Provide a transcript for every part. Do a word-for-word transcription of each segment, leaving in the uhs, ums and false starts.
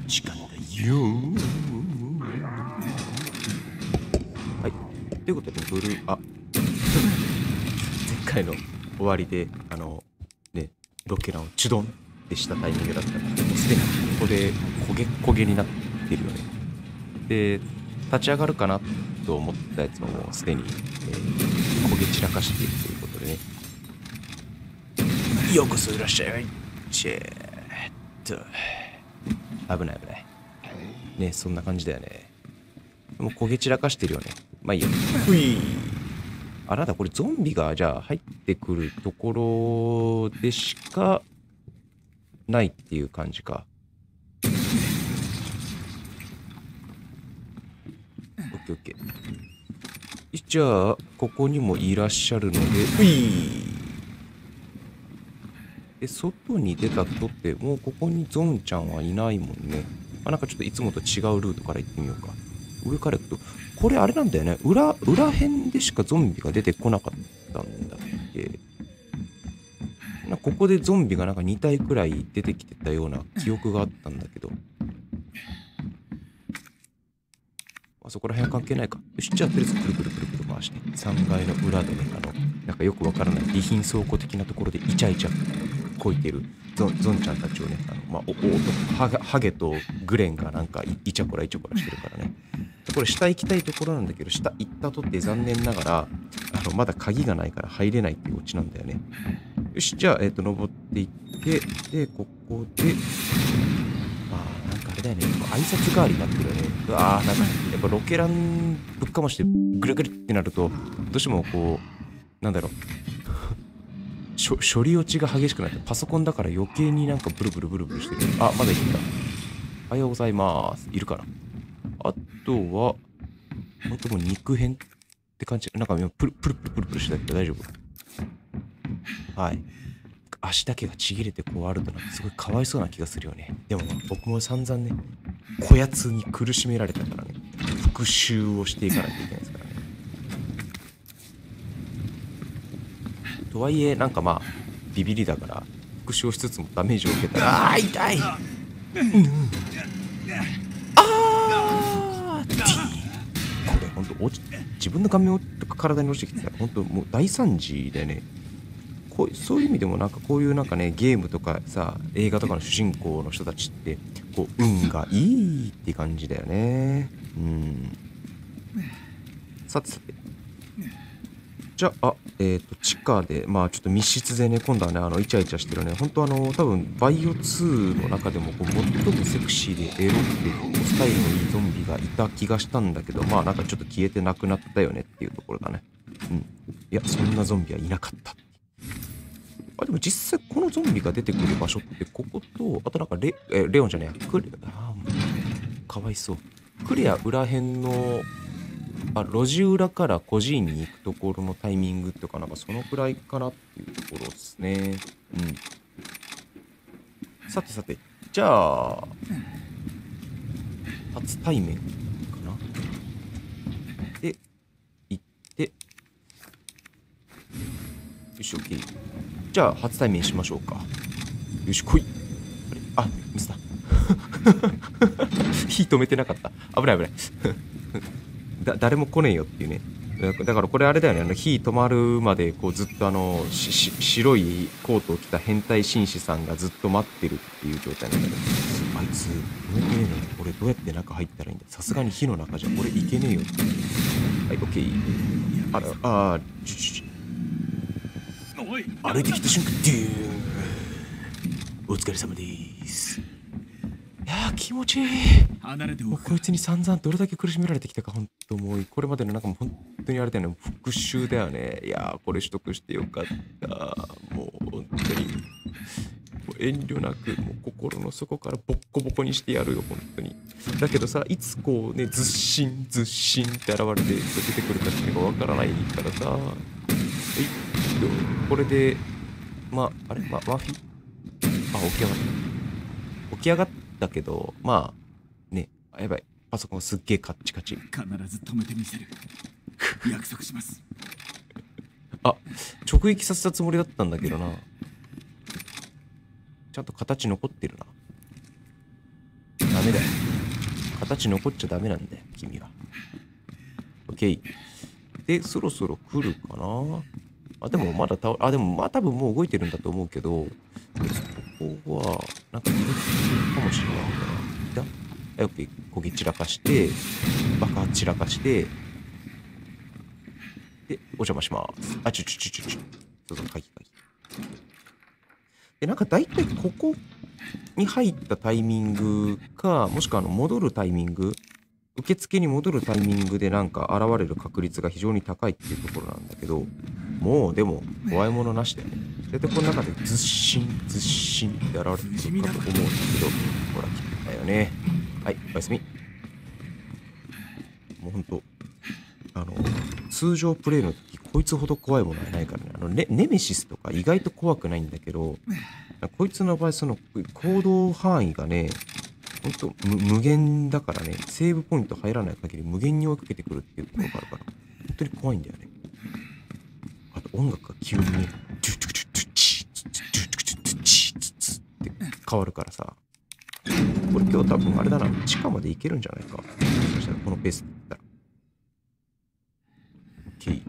時間だよ。はい。ということで、ブルー、あ、前回の終わりで、あの、ね、ロケランをチュドンってしたタイミングだったから、もうすでにここで焦げ焦げになってるよね。で、立ち上がるかなと思ったやつももうすでに、えー、焦げ散らかしているということでね。ようこそいらっしゃい。チェーっと。危ない危ない。ね、そんな感じだよね。もう焦げ散らかしてるよね。まあいいや。ういあなたこれゾンビがじゃあ入ってくるところでしかないっていう感じか。オッケーオッケー。じゃあここにもいらっしゃるので、ういで外に出たとってもうここにゾンちゃんはいないもんね。まあ、なんかちょっといつもと違うルートから行ってみようか。上から行くと、これあれなんだよね。裏、裏辺でしかゾンビが出てこなかったんだっけ。なんかここでゾンビがなんかに体くらい出てきてたような記憶があったんだけど。あそこら辺は関係ないか。よし、じゃあとりあえずくるくるくるくる回して、さんがいの裏でね、あの、なんかよくわからない備品倉庫的なところでイチャイチャこいてるゾン、ゾンちゃんたちをね、あの、まあ、お、お、ハゲ、ハゲとグレンがなんかイチャコライチャコラしてるからね。これ下行きたいところなんだけど、下行ったとって残念ながら、あの、まだ鍵がないから入れないっていうオチなんだよね。よし、じゃあ、えっと、登っていって、で、ここで、あー、なんかあれだよね、挨拶代わりになってるよね。うわー、なんか、やっぱロケランぶっかまして、ぐるぐるってなると、どうしてもこう、なんだろう、処理落ちが激しくなって、パソコンだから余計になんかブルブルブルブルしてる。あ、まだいるんだ。おはようございます。いるかな。あとは、本当もう肉片って感じ。なんか今プルプルプルプルプルしてたけど大丈夫？はい。足だけがちぎれてこうあるとなんかすごいかわいそうな気がするよね。でも僕も散々ね、こやつに苦しめられたからね、復讐をしていかないといけないですからね。とはいえ、なんかまあ、ビビりだから、復讐しつつもダメージを受けたら、あー痛い、うん、あーティーこれほんと落ち、自分の顔面とか体に落ちてきてたら、ほんともう大惨事だよね。こうそういう意味でもなんかこういうなんかね、ゲームとかさ、映画とかの主人公の人たちって、こう、運がいいって感じだよね。うん。さてさて。じゃあ、えっと、地下で、まあちょっと密室でね、今度はね、あの、イチャイチャしてるね、本当あの、多分、バイオツーの中でも、こう、最もセクシーでエロくて、こうスタイルのいいゾンビがいた気がしたんだけど、まあなんかちょっと消えてなくなったよねっていうところだね。うん。いや、そんなゾンビはいなかった。あ、でも実際このゾンビが出てくる場所ってここと、あとなんかレ、え、レオンじゃねえや。クレ、あー、かわいそう。クレア裏辺の、あ、路地裏から孤児院に行くところのタイミングとかなんかそのくらいかなっていうところですね。うん。さてさて、じゃあ、初対面かな。で、行って、よし、OK。じゃあ、初対面しましょうか。よし、来い。あれ、あ、ミスだ。火止めてなかった。危ない危ない。だ、誰も来ねえよっていうね。だからこれあれだよね。あの火止まるまでこうずっとあのしし白いコートを着た変態紳士さんがずっと待ってるっていう状態なんだけど、あいつ燃えてねえのに俺どうやって中入ったらいいんだ。さすがに火の中じゃ俺いけねえよって。はい、オッケー。あら、あー、ちょちょ歩いてきた瞬間、デューン。お疲れ様です。いやー気持ちいい。もうこいつに散々どれだけ苦しめられてきたか、本当もうこれまでのなんかもう本当にあれだよね、復讐だよね。いやーこれ取得してよかった。もう本当にもう遠慮なくもう心の底からボッコボコにしてやるよ本当に。だけどさ、いつこうねずっしんずっしんって現れて出てくるかっていうのがわからないからさ。はい、これでまああれまマフィあ起き上がった起き上がったけど、まあね、あやばい、パソコンすっげえカッチカチ。 必ず止めてみせる。約束します。 あ、直撃させたつもりだったんだけどな。ちゃんと形残ってるな。ダメメだよ。形残っちゃダメなんだよ、君は。オッケー。で、そろそろ来るかな。あ、でもまだ倒、あ、でもまあ多分もう動いてるんだと思うけど、ここは、なんか、かもしれないから。いた？オッケー。焦げ散らかして、爆発散らかして、で、お邪魔します。あ、ちょちょちょちょちょ。そうそう、鍵鍵。で、なんか大体ここに入ったタイミングか、もしくはあの戻るタイミング、受付に戻るタイミングでなんか現れる確率が非常に高いっていうところなんだけど、もうでも怖いものなしだよね。大体この中でずっしんずっしんって現れてるかと思うんですけど、ほら来てたよね。はい、おやすみ。もうほんと、あの、通常プレイの時、こいつほど怖いものはないからね。あのネ、ネメシスとか意外と怖くないんだけど、こいつの場合、その行動範囲がね、ほんと無限だからね、セーブポイント入らない限り無限に追いかけてくるっていうところがあるから、本当に怖いんだよね。あと音楽が急にね、チュチュチュチュチュチュチュチュチュチュチュチュって変わるからさ、これ今日多分あれだな、地下まで行けるんじゃないか。そしたらこのペースで行ったら。OK。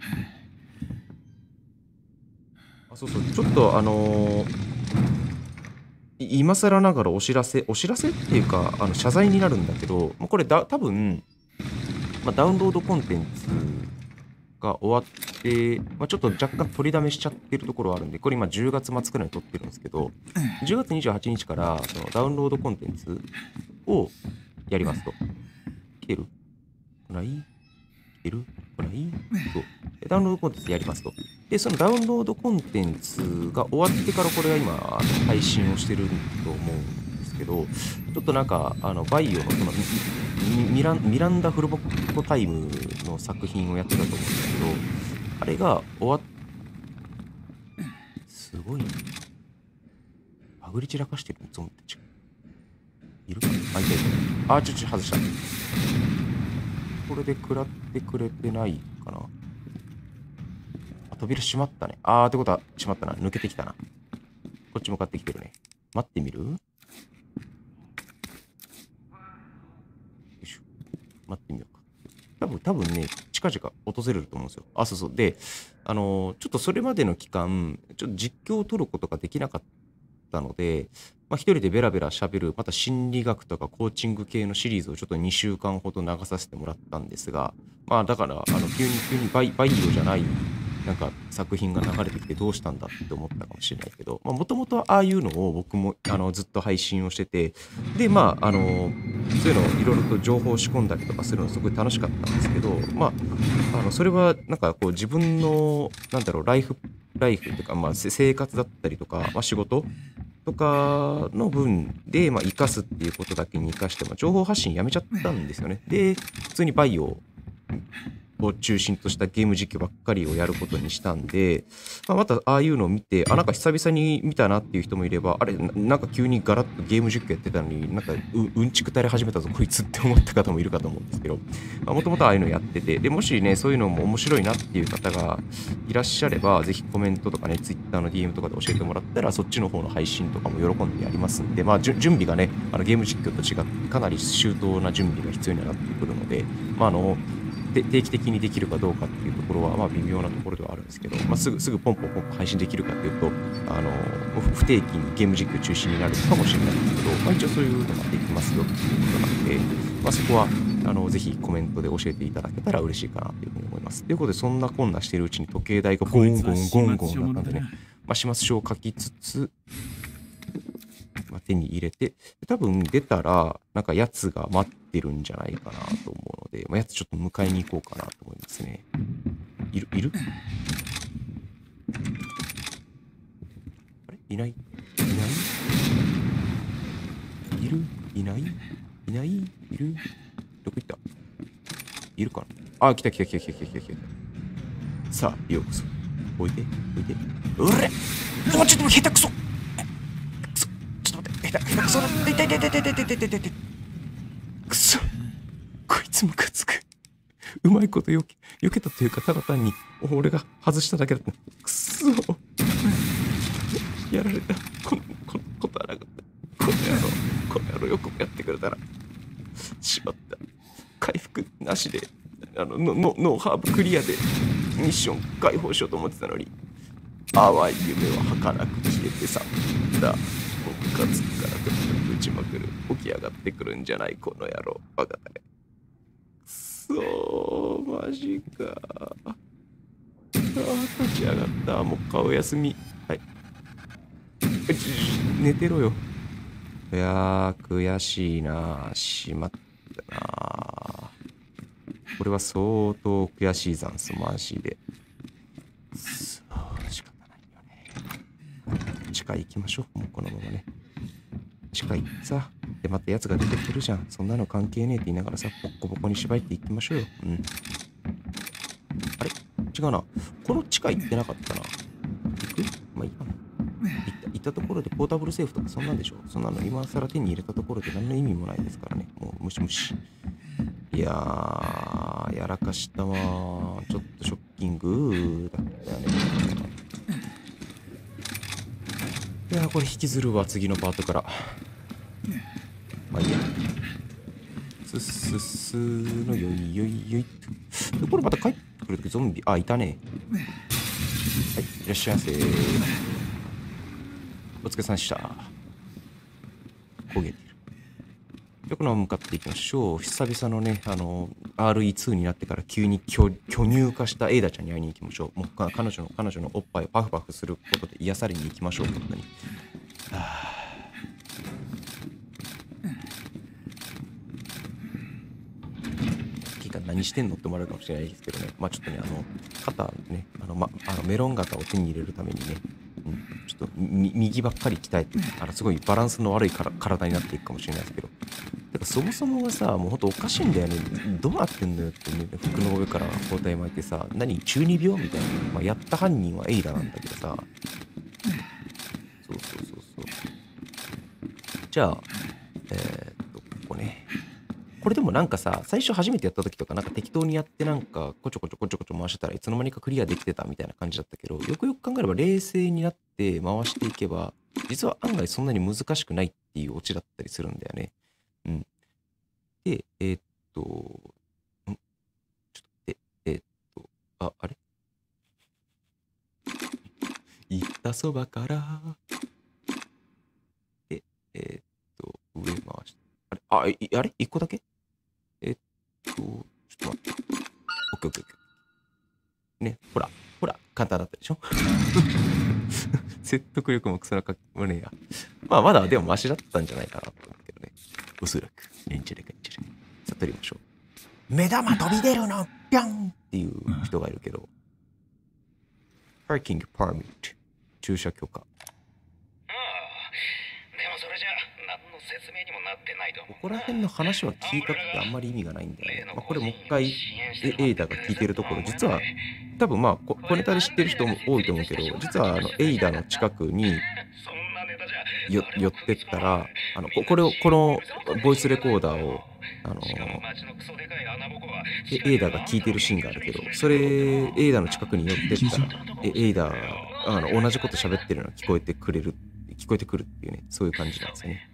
あ、そうそう、ちょっとあのー、今更ながらお知らせ、お知らせっていうか、あの謝罪になるんだけど、これだ多分、まあ、ダウンロードコンテンツが終わって、まあ、ちょっと若干取りだめしちゃってるところはあるんで、これ今じゅうがつ末くらいに撮ってるんですけど、じゅうがつにじゅうはちにちからそのダウンロードコンテンツをやりますと。来てる？来ない？来てる？来ない？そう。ダウンロードコンテンツやりますと。で、そのダウンロードコンテンツが終わってからこれが今配信をしてると思うんですけど、ちょっとなんかあのバイオのそのミランミランダ・フルボッコタイムの作品をやってたと思うんだけど、あれが終わっすごいね。バグり散らかしてるゾンビたちがいるかな。あ、いたいた。あ、ちょちょ外した。これで食らってくれてないかな。あ、扉閉まったね。あーってことは閉まったな。抜けてきたな。こっち向かってきてるね。待ってみる？よいしょ。待ってみようか。多分、多分ね、近々訪れると思うんですよ。あ、そうそう。で、あのーちょっとそれまでの期間、ちょっと実況を取ることができなかったので、まあ、一人でベラベラ喋る、また心理学とかコーチング系のシリーズをちょっとにしゅうかんほど流させてもらったんですが、まあだから、あの、急に急にバイ、バイオじゃない、なんか作品が流れてきてどうしたんだって思ったかもしれないけど、まあもともとああいうのを僕もあのずっと配信をしてて、で、まあ、あの、そういうのをいろいろと情報を仕込んだりとかするのすごい楽しかったんですけど、まあ、あの、それはなんかこう自分の、なんだろう、ライフ、ライフっていうか、まあせ生活だったりとか、まあ仕事とかの分で、まあ、生かすっていうことだけに生かして、まあ、情報発信やめちゃったんですよね。で、普通にバイオを中心としたゲーム実況ばっかりをやることにしたんで、まあ、またああいうのを見て、あ、なんか久々に見たなっていう人もいれば、あれ、ななんか急にガラッとゲーム実況やってたのに、なんかううんちく垂れ始めたぞ、こいつって思った方もいるかと思うんですけど、もともとああいうのやってて、で、もしね、そういうのも面白いなっていう方がいらっしゃれば、ぜひコメントとかね、ツイッターの ディーエム とかで教えてもらったら、そっちの方の配信とかも喜んでやりますんで、まあ、じゅ準備がね、あのゲーム実況と違って、かなり周到な準備が必要になってくるので、まあ、あの、で定期的にできるかどうかっていうところは、まあ、微妙なところではあるんですけど、まあ、すぐすぐポンポンポンポン配信できるかっていうと、あの不不定期にゲーム実況中心になるかもしれないんですけど、まあ、一応そういうのができますよっていうことなので、まあ、そこはあのぜひコメントで教えていただけたら嬉しいかなというふうに思います。ということで、そんなこんなしているうちに時計台がゴンゴンゴンゴンなったんでね、まあ、始末書を書きつつ、まあ、手に入れて、多分出たら、なんかやつが待ってるんじゃないかなと思うので、まあ、やつちょっと迎えに行こうかなと思いますね。いるいるあれいないいないいるいないいないいるどこ行ったいるかなあ、来た来た来た来た来た来た来た。さあ、ようこそ。おいで、おいで。うれもうちょっと下手くそ下手くそだ痛い痛い痛い痛い痛い痛い痛い痛い痛いくそこいつムカつくうまいことよけ避けたというか、ただ単に俺が外しただけだったくそやられたこのこのことはなかったこの野郎この野郎ろよくもやってくれたら。しまった。回復なしで、あの、ののノーハーブクリアでミッション解放しようと思ってたのに、淡い夢は儚く消えてさ。だ、ムカつくからとにかく打ちまくる。起き上がってくるんじゃない、この野郎。バカだね。くそー、マジか。ああ、立ち上がった。もう顔休み。はい。寝てろよ。いやー、悔しいな。しまったな。これは相当悔しいざんす、マジで。そう、仕方ないよね。地下行きましょう。もうこのままね。地下行ってさ。で、またやつが出てくるじゃん。そんなの関係ねえって言いながらさ、ボッコボコに縛っていきましょうよ。うん。あれ違うな。この地下行ってなかったな。行く？まあいいかな。行ったところでポータブルセーフとかそんなんでしょ。そんなの今更手に入れたところで何の意味もないですからね。もうムシムシ。いやー、やらかしたわー。ちょっとショッキングだったよね。いやー、これ引きずるわ、次のパートから。まあいいや。すっすっすーのよいよいよいと。で、これまた帰ってくるときゾンビ、あ、いたね。はい、いらっしゃいませー。お疲れさんでした。焦げてる。じゃあこのまま向かっていきましょう。久々のね、あの、アールイーツー になってから急に巨巨乳化したエイダちゃんに会いに行きましょう。もう彼女の、彼女のおっぱいをパフパフすることで癒されに行きましょう。本当に。はぁ。何してんのって思われるかもしれないですけどね。まあちょっとね、あの、肩ね、あの、ま、あのメロン型を手に入れるためにね、うん、ちょっと右ばっかり鍛えて、あの、すごいバランスの悪いから体になっていくかもしれないですけど。てかそもそもがさ、もうほんとおかしいんだよね。どうなってんだよってね、服の上から包帯巻いてさ、何中二病みたいな。まあやった犯人はエイラなんだけどさ。そうそうそうそう。じゃあ、えー、っと、ここね。これでもなんかさ、最初初めてやった時とかなんか適当にやってなんかこちょこちょこちょこちょ回してたらいつの間にかクリアできてたみたいな感じだったけど、よくよく考えれば冷静になって回していけば、実は案外そんなに難しくないっていうオチだったりするんだよね。うん。で、えーっと、んちょっと待って、えーっと、あ、あれ行ったそばから、で、えーっと、上回して、あれあ、いあれ一個だけえっと、ちょっと待って。オッケーオッケーオッケー。ね、ほら、ほら、簡単だったでしょ説得力もクソなかもねえや。まあ、まだでもマシだったんじゃないかなと思うけどね。おそらく、レンチェレカンチェレ。さあ、取りましょう。目玉飛び出るのぴゃんっていう人がいるけど。パーキングパーミット。駐車許可。ここら辺の話は聞いたってあんまり意味がないんだよね。まあ、これもう一回エイダが聞いてるところ、実は多分まあこ小ネタで知ってる人も多いと思うけど、実はあのエイダの近くによ寄ってったら、あの こ, これをこのボイスレコーダーをあのエイダが聞いてるシーンがあるけど、それエイダの近くに寄ってったらエイダあの同じこと喋ってるのが聞こえてくれる聞こえてくるっていうね、そういう感じなんですよね。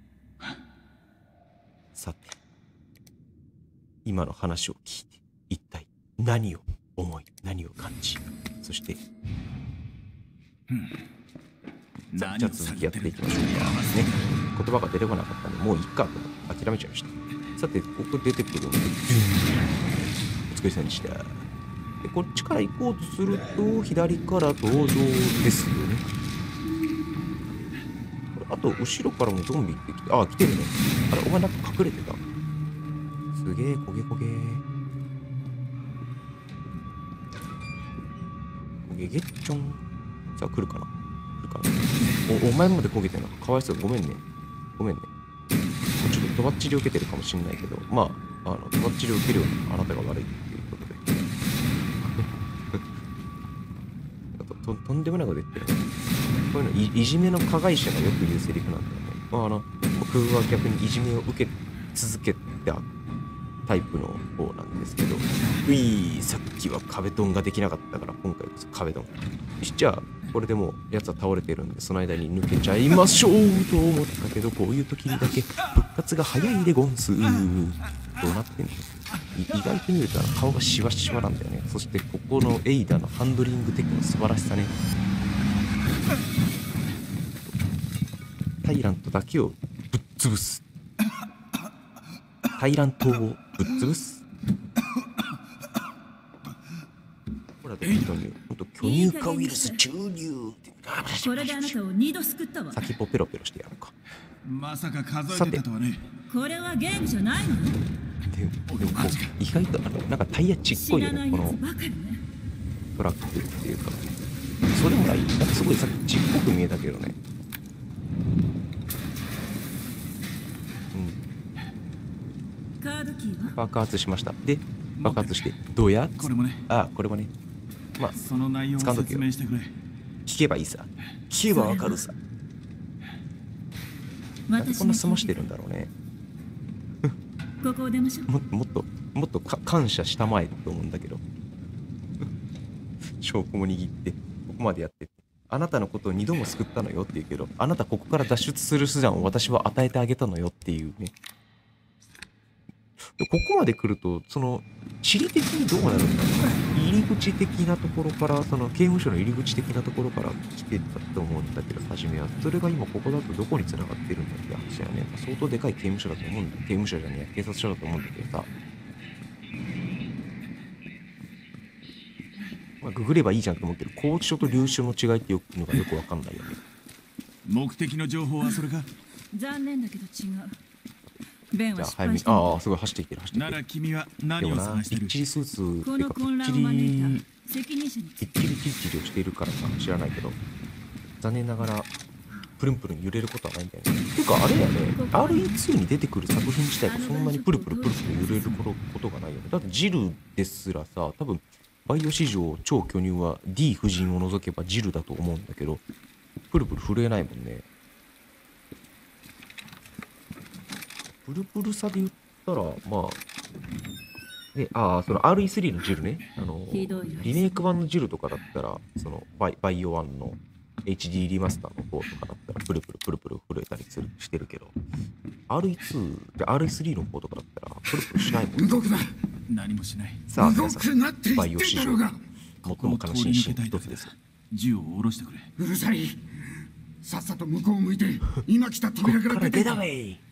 さて、今の話を聞いて、一体何を思い、何を感じ、そして、 うん、 じゃあ続きやっていきましょうか。ね、言葉が出てこなかったんで、もういいかと思って諦めちゃいました。さて、ここ出てくるんで、お疲れ様でした。で、こっちから行こうとすると、左から登場ですよね。あと、後ろからもゾンビってきて、ああ、来てるね。あれ、お前なんか隠れてた。すげえ、焦げ焦げー。焦げげっちょん。さあ、来るかな来るかなお、お前まで焦げてんのか。かわいそう。ごめんね。ごめんね。ちょっととばっちり受けてるかもしんないけど、まあ、あの、とばっちり受けるようなあなたが悪いっていうことで。と, とんでもないこと言ってるね。こういうの い, いじめの加害者がよく言うセリフなんだよね。まあ、あの僕は逆にいじめを受け続けてタイプの方なんですけど、ういさっきは壁ドンができなかったから今回こそ壁ドン。よし、じゃあこれでもうやつは倒れてるんでその間に抜けちゃいましょうと思ったけど、こういう時にだけ復活が早いでゴンス。どうなってんの？意外と見ると顔がシワシワなんだよね。そしてここのエイダのハンドリングテクの素晴らしさね。タイラントだけをぶっ潰す。タイラントをぶっ潰す。ほらでも巨乳、ほんと巨乳化ウイルス注入。 これであなたを二度救ったわ。 先っぽペロペロしてやろうか。 まさか数えてたとはね。 これはゲームじゃないの？ ででもこう意外とあのなんかタイヤちっこいよね、このトラックっていうか。それもない。なんかすごいさっきちっこく見えたけどね。 カードキーは爆発しました。で爆発してどうや？ これもね。 あ、これもね。まあその内容を説明してくれ。 聞けばいいさ。聞けばわかるさ。なんでこんな済ましてるんだろうね。 ここを出ましょう。 もっともっともっとか感謝したまえと思うんだけど。証拠も握ってここまでやってって、あなたのことを二度も救ったのよって言うけど、あなたここから脱出する手段を私は与えてあげたのよっていうね。ここまで来るとその地理的にどうなるんだろう。入り口的なところから、その刑務所の入り口的なところから来てたと思うんだけど、初めはそれが今ここだとどこに繋がってるんだって話だよね。相当でかい刑務所だと思うんだ。刑務所じゃねえ、警察署だと思うんだけどさ、まあ、ググればいいじゃんと思うけど、拘置所と留置所の違いっていうのがよくわかんないよね。 目的の情報はそれか。 残念だけど違う。ベンじゃあは失早めに、 敗したの。 ああすごい走ってきてる走ってきなてる。 ら君はで何をもな、 探してる？ びっちりスーツってこいうか、びの混っち乱を招いりた責任者につびっいて。 ちりきっちりをしているからさ、知らないけど、残念ながらプルンプルン揺れることはないんだよね。ていうかあれやね、アールイーツー に出てくる作品自体がそんなにプルプルプルプル揺れることがないよね。だってジルですらさ、多分バイオ史上超巨乳は D 夫人を除けばジルだと思うんだけど、プルプル震えないもんね。プルプルさで言ったら、まあ、ね、ああ、その アールイースリー のジルね。あの、 ひどいよリメイク版のジルとかだったら、そのバイ、バイオワンの エイチディー リマスターの方とかだったら、プルプルプルプル震えたりするしてるけど、アールイーツー、じゃあ アールイースリー の方とかだったら、プルプルしないもん。 動くな。 何もしない。 さあ、 動皆さくなってん、 言ってバイオ史上、 んだろうが。 最も悲しいシーンの一つですよ。 銃を下ろしてくれ。 うるさい。さっさと向こうを向いて、今来たこ扉っから出から出てたウェイ。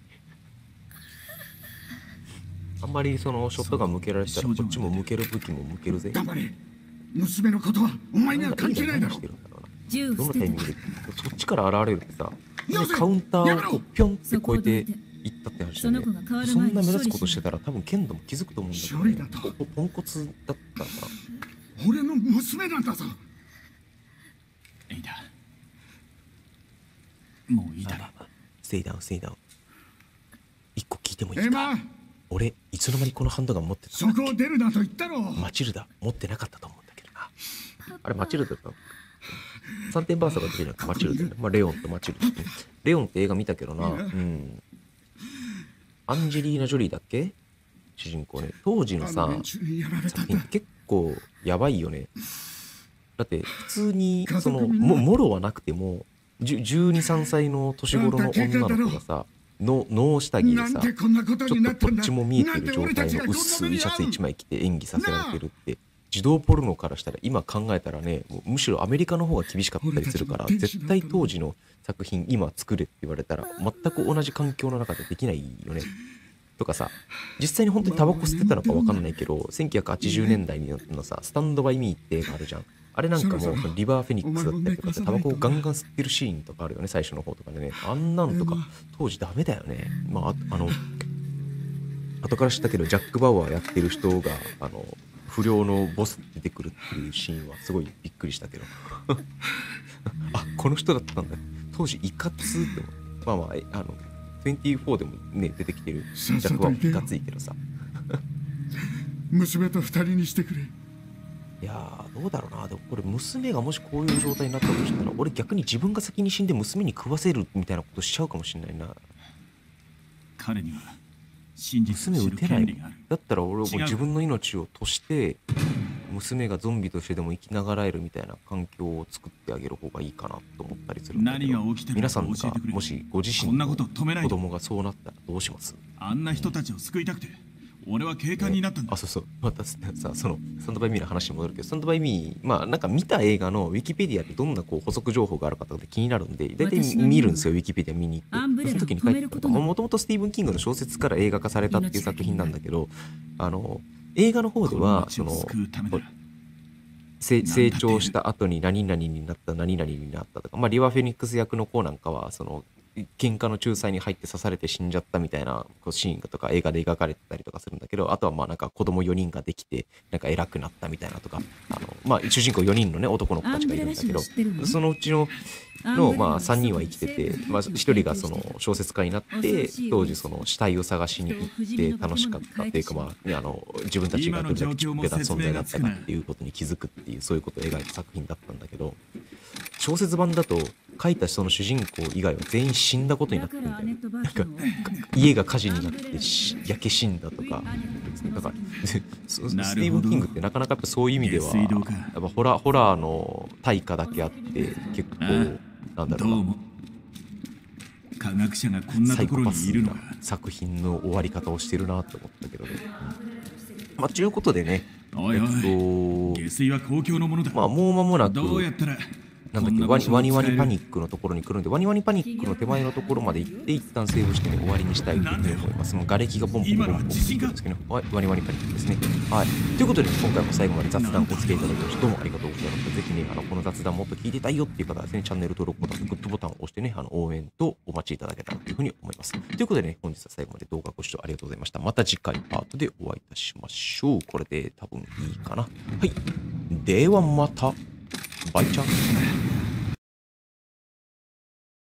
あんまりそのショットが向けられてたら、こっちも向ける武器も向けるぜ。 黙れ。娘のことはお前には関係ないだろ何してるんだろうな。 銃をど捨ててのタイミングでそっちから現れるってさ、 よせカウンターをこうピョンってそこを越えてどいていったって話だそよね。 の子が変わるそ前にんな目立つ処理しないことしてたら多分剣道も気づくと思うんだけど、 処理だとポポポンコツだったんだ。 俺の娘なんだぞ。 エイダ。もういいだろ。 ステイダウンステイダウン。一個聞いてもいいエか？ マ、 俺いつの間にこのハンドガン持ってたそこを出るなと言ったろ。 マチルダ持ってなかったと思うんだけどな。あれマチルダだったの？さんてんバーサーが出てるのはマチルダね。まあレオンとマチルダ、ね。レオンって映画見たけどな。うん。アンジェリーナ・ジョリーだっけ？主人公ね。当時のさあの連中にやられたんだ作品って結構やばいよね。だって普通に家その族みんなももろはなくてもじゅじゅうに、さんさいの年頃の女の子がさ、のノー下着でなんさ、 でこんなことちょっとこっになったんだ。 ちも見えてるなんで状俺たちがこんな態の薄目に遭ういシャツいちまい着て演技させられてるって、児童ポルノからしたら今考えたらね、もうむしろアメリカの方が厳しかったりするから、 俺たちの天使だったの絶対当時の作品今作れって言われたら全く同じ環境の中でできないよね。とかさ、実際に本当にタバコ吸ってたのか分かんないけど、せんきゅうひゃくはちじゅうねんだいのさ、スタンドバイミーって映画あるじゃん。あれなんかもうそろそろリバーフェニックスだったりとかさ、タバお前もコをガンガン吸ってるシーンとかあるよね、最初の方とかでね。あんなんとか当時ダメだよね。まあ、ああの、後から知ったけど、ジャック・バウアーやってる人が、あの、不良のボス出てくるっていうシーンはすごいびっくりしたけど。あ、この人だったんだ。当時いかつっても、まあまあ、えあの、にじゅうよんでもね、出てきてるジャック・バウアーいかついけどさ。 娘と二人にしてくれ。 いやー、どうだろうな。でもこれ娘がもしこういう状態になったとしたら、俺逆に自分が先に死んで娘に食わせるみたいなことしちゃうかもしれないな。 彼には真実を知る娘撃てない権利がある。 だったら俺も違う自分の命を賭して娘がゾンビとしてでも生きながらえるみたいな環境を作ってあげる方がいいかなと思ったりするんだけ何ど、 が起きてる皆さんがか教えてくれ。 もしご自身のこんなこと止めないと。 子供がそうなったらどうします？ あんな人たちを救いたくて俺は警官になったんだあ、。そうそう。またさ、その、スタンドバイミーの話に戻るけど、スタンドバイミー、まあ、なんか見た映画のウィキペディアでどんなこう補足情報があるかとかって気になるんで、大体私の見るんですよ、ウィキペディア見に行アンブって。 レラをその時に書いて止めることなのもともとスティーブン・キングの小説から映画化されたっていう作品なんだけど、あの、映画の方でこのは、 町をその、 救うためならせなんだって成長した後に何々になった何々になったとか、まあ、リワ・フェニックス役の子なんかはその喧嘩の仲裁に入って刺されて死んじゃったみたいなこうシーンとか映画で描かれてたりとかするんだけど、あとはまあなんか子供よにんができてなんか偉くなったみたいなとか、あの、まあ、主人公よにんのね男の子たちがいるんだけど、 アンブレラ氏を知ってるの？ そのうちのの、まあ、さんにんは生きてて、まあ、ひとりがその小説家になって当時その死体を探しに行って楽しかったっていうか、まあ、あの自分たちがどれだけちっぺな存在だったかっていうことに気づくっていうそういうことを描いた作品だったんだけど、小説版だと書いたその主人公以外は全員死んだことになってるんだよね。なんか家が火事になってし焼け死んだとか、だからススティーブン・キングってなかなかやっぱそういう意味では下水道かやっぱホラーホラーの対価だけあって結構なんだろうな、 どうも科学者がこんなサイところコパスなにいるのか。 作品の終わり方をしてるなと思ったけどね。まあということでね、 おいおい、 えっと下水は公共のものだ。 まあもう間もなくどうやったらなんだっけ、 こんな場所をワニワニワ使えるニパニックのところに来るんで、ワニワニパニックの手前のところまで行って一旦セーブして、ね、終わりにしたいというふうに思います。もう瓦礫がボンボンボンボンボンしてるんですけど、はい、ワニワニパニックですね。はい。ということで、ね、今回も最後まで雑談をお付き合いいただきましてどうもありがとうございました。ぜひね、あのこの雑談もっと聞いてたいよっていう方はですね、チャンネル登録ボタン、グッドボタンを押してね、あの応援とお待ちいただけたらというふうに思います。ということでね、本日は最後まで動画ご視聴ありがとうございました。また次回パートでお会いいたしましょう。これで多分いいかな。はい。ではまた。バイチャン。